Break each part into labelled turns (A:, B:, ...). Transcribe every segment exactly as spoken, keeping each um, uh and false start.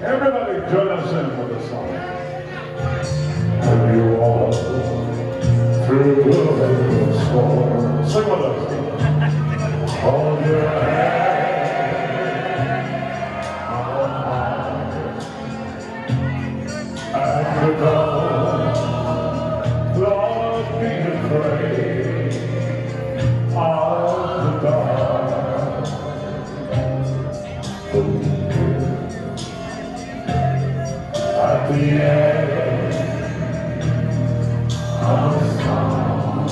A: Everybody join us in for the song. When you walk through the storm, sing with us. Hold your head on high and the dawn. Lord, be afraid of the dark. At the end of the song,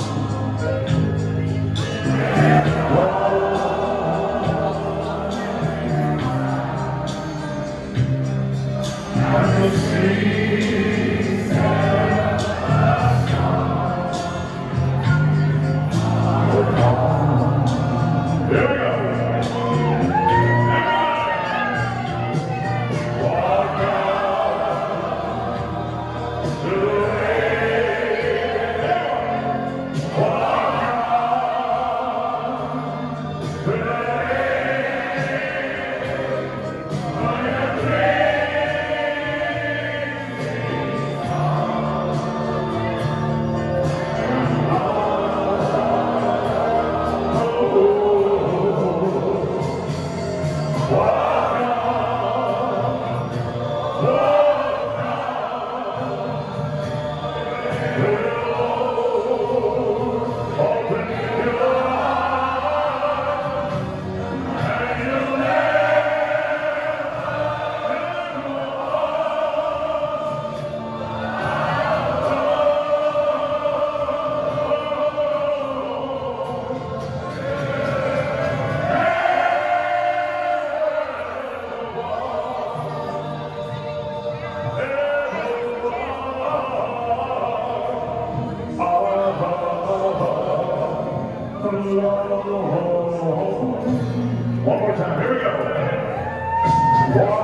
A: and the sea said a song will come. Here we go. One more time, here we go. One.